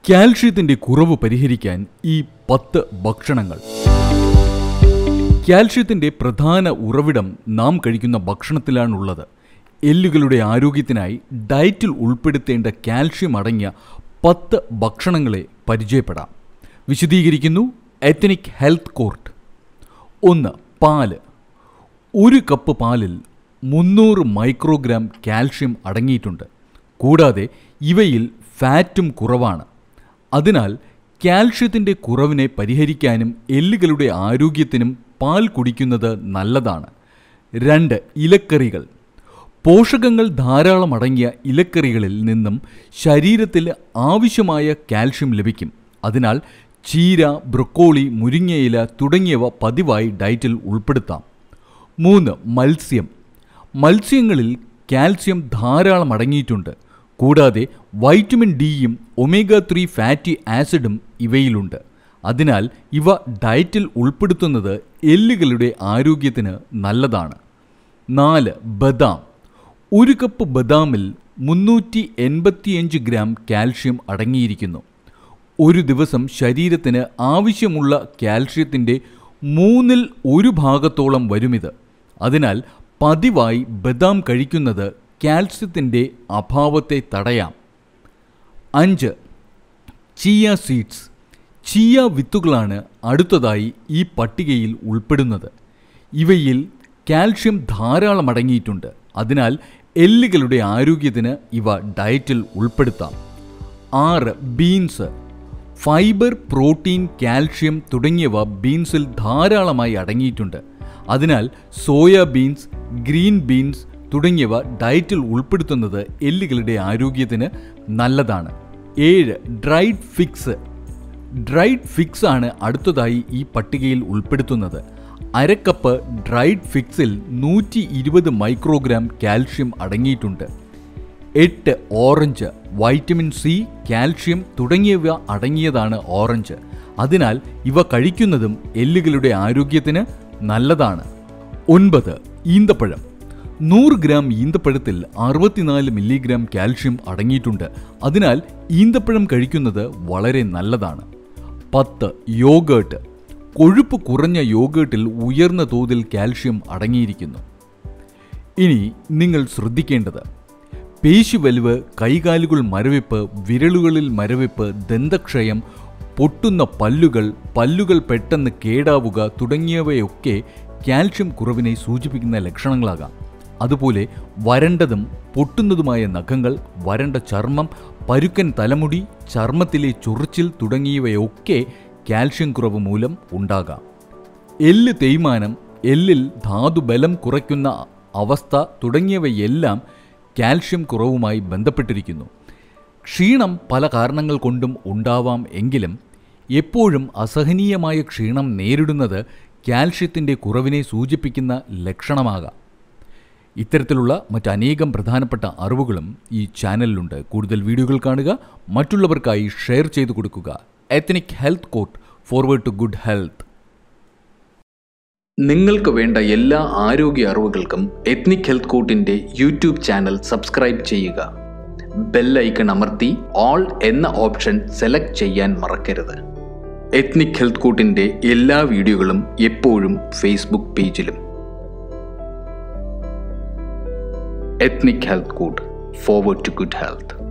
കാൽഷ്യത്തിന്റെ കുറവ് പരിഹരിക്കാൻ ഈ 10 ഭക്ഷണങ്ങൾ. കാൽഷ്യത്തിന്റെ പ്രധാന ഉറവിടം നാം കഴിക്കുന്ന ഭക്ഷണത്തിലാണുള്ളത്. എല്ലുകളുടെ ആരോഗ്യത്തിനായി ഡയറ്റിൽ ഉൾപ്പെടുത്തേണ്ട കാൽഷ്യം അടങ്ങിയ 10 ഭക്ഷണങ്ങളെ പരിചയപ്പെടാം. വിശദീകരിക്കുന്നു എത്നിക് ഹെൽത്ത് കോർട്ട്. 1. പാല്. 1 കപ്പ് പാലിൽ 300 മൈക്രോഗ്രാം കാൽഷ്യം അടങ്ങിയിട്ടുണ്ട്. കൂടാതെ ഇവയിൽ ഫാറ്റും കുറവാണ്. അതിനാൽ കാൽഷ്യത്തിൻ്റെ കുറവിനെ പരിഹരിക്കാനും എല്ലുകളുടെ ആരോഗ്യത്തിനും പാൽ കുടിക്കുന്നത് നല്ലതാണ്. 2. ഇലക്കറികൾ. പോഷകങ്ങൾ ധാരാളം അടങ്ങിയ ഇലക്കറികളിൽ നിന്നും ശരീരത്തിൽ ആവശ്യമായ കാൽഷ്യം ലഭിക്കും. അതിനാൽ ചീര, ബ്രൊക്കോളി, മുരിങ്ങയില തുടങ്ങിയവ പതിവായി ഡയറ്റിൽ ഉൾപ്പെടുത്താം. 3. മത്സ്യം. മത്സ്യങ്ങളിൽ കാൽസ്യം ധാരാളം അടങ്ങിയിട്ടുണ്ട്. കൂടാതെ വൈറ്റമിൻ ഡിയും ഒമേഗ 3 ഫാറ്റി ആസിഡും ഇവയിലുണ്ട്. അതിനാൽ ഇവ ഡയറ്റിൽ ഉൾപ്പെടുത്തുന്നത് എല്ലുകളുടെ ആരോഗ്യത്തിന് നല്ലതാണ്. 4. ബദാം. 1 കപ്പ് ബദാമിൽ 385 ഗ്രാം കാൽഷ്യം അടങ്ങിയിരിക്കുന്നു. ഒരു ദിവസം ശരീരത്തിന് ആവശ്യമുള്ള കാൽഷ്യത്തിൻ്റെ 1/3 ഭാഗത്തോളം വരുമിത്. അതിനാൽ പതിവായി ബദാം കഴിക്കുന്നത് കാൽസ്യത്തിൻ്റെ അഭാവത്തെ തടയാം. 5. Chia seeds. ചിയ വിത്തുകളാണ് അടുത്തതായി ഈ പട്ടികയിൽ ഉൾപ്പെടുന്നത്. ഇവയിൽ കാൽഷ്യം ധാരാളം അടങ്ങിയിട്ടുണ്ട്. അതിനാൽ എല്ലുകളുടെ ആരോഗ്യത്തിന് ഇവ ഡയറ്റിൽ ഉൾപ്പെടുത്താം. 6. ബീൻസ്. ഫൈബർ, പ്രോട്ടീൻ, കാൽഷ്യം തുടങ്ങിയവ ബീൻസിൽ ധാരാളമായി അടങ്ങിയിട്ടുണ്ട്. അതിനാൽ സോയാ ബീൻസ്, ഗ്രീൻ ബീൻസ് തുടങ്ങിയവ ഡയറ്റിൽ ഉൾപ്പെടുത്തുന്നത് എല്ലുകളുടെ ആരോഗ്യത്തിന് നല്ലതാണ്. 7. Dried fix. ഡ്രൈഡ് ഫിക്സ് ആണ് അടുത്തതായി ഈ പട്ടികയിൽ ഉൾപ്പെടുത്തുന്നത്. 1/2 കപ്പ് ഡ്രൈഡ് ഫിക്സിൽ 120 മൈക്രോഗ്രാം കാൽഷ്യം അടങ്ങിയിട്ടുണ്ട്. 8. ഓറഞ്ച്. വൈറ്റമിൻ സി, കാൽഷ്യം തുടങ്ങിയവ അടങ്ങിയതാണ് ഓറഞ്ച്. അതിനാൽ ഇവ കഴിക്കുന്നതും എല്ലുകളുടെ ആരോഗ്യത്തിന് നല്ലതാണ്. 9. ഈന്തപ്പഴം. 100 ഗ്രാം ഈന്തപ്പഴത്തിൽ 64 മില്ലിഗ്രാം കാൽഷ്യം അടങ്ങിയിട്ടുണ്ട്. അതിനാൽ ഈന്തപ്പഴം കഴിക്കുന്നത് വളരെ നല്ലതാണ്. 10. യോഗേർട്ട്. കൊഴുപ്പ് കുറഞ്ഞ യോഗേർട്ടിൽ ഉയർന്ന തോതിൽ കാൽഷ്യം അടങ്ങിയിരിക്കുന്നു. ഇനി നിങ്ങൾ ശ്രദ്ധിക്കേണ്ടത് പേശിവലിവ്, കൈകാലുകൾ മരവിപ്പ്, വിരലുകളിൽ മരവിപ്പ്, ദന്തക്ഷയം, പൊട്ടുന്ന പല്ലുകൾ, പല്ലുകൾ പെട്ടെന്ന് കേടാവുക തുടങ്ങിയവയൊക്കെ കാൽഷ്യം കുറവിനെ സൂചിപ്പിക്കുന്ന ലക്ഷണങ്ങളാകാം. അതുപോലെ വരണ്ടതും പൊട്ടുന്നതുമായ നഖങ്ങൾ, വരണ്ട ചർമ്മം, പരുക്കൻ തലമുടി, ചർമ്മത്തിലെ ചൊറിച്ചിൽ തുടങ്ങിയവയൊക്കെ കാൽഷ്യം കുറവ് മൂലം ഉണ്ടാകാം. എല്ല് തേയ്മാനം, എല്ലിൽ ധാതുബലം കുറയ്ക്കുന്ന അവസ്ഥ തുടങ്ങിയവയെല്ലാം കാൽഷ്യം കുറവുമായി ബന്ധപ്പെട്ടിരിക്കുന്നു. ക്ഷീണം പല കാരണങ്ങൾ കൊണ്ടും ഉണ്ടാവാം. എങ്കിലും എപ്പോഴും അസഹനീയമായ ക്ഷീണം നേരിടുന്നത് കാൽഷ്യത്തിൻ്റെ കുറവിനെ സൂചിപ്പിക്കുന്ന ലക്ഷണമാകാം. ഇത്തരത്തിലുള്ള മറ്റനേകം പ്രധാനപ്പെട്ട അറിവുകളും ഈ ചാനലിലുണ്ട്. കൂടുതൽ വീഡിയോകൾ കാണുക, മറ്റുള്ളവർക്കായി ഷെയർ ചെയ്തു കൊടുക്കുക. Ethnic health court, forward to good health. നിങ്ങൾക്ക് വേണ്ട എല്ലാ ആരോഗ്യ അറിവുകൾക്കും എത്നിക് ഹെൽത്ത് കോർട്ടിൻ്റെ യൂട്യൂബ് ചാനൽ സബ്സ്ക്രൈബ് ചെയ്യുക. ബെൽ ഐക്കൺ അമർത്തി ഓൾ എന്ന ഓപ്ഷൻ സെലക്ട് ചെയ്യാൻ മറക്കരുത്. എത്നിക് ഹെൽത്ത് കോർട്ടിൻ്റെ എല്ലാ വീഡിയോകളും എപ്പോഴും ഫേസ്ബുക്ക് പേജിലും. Ethnic Health Code, forward to good health.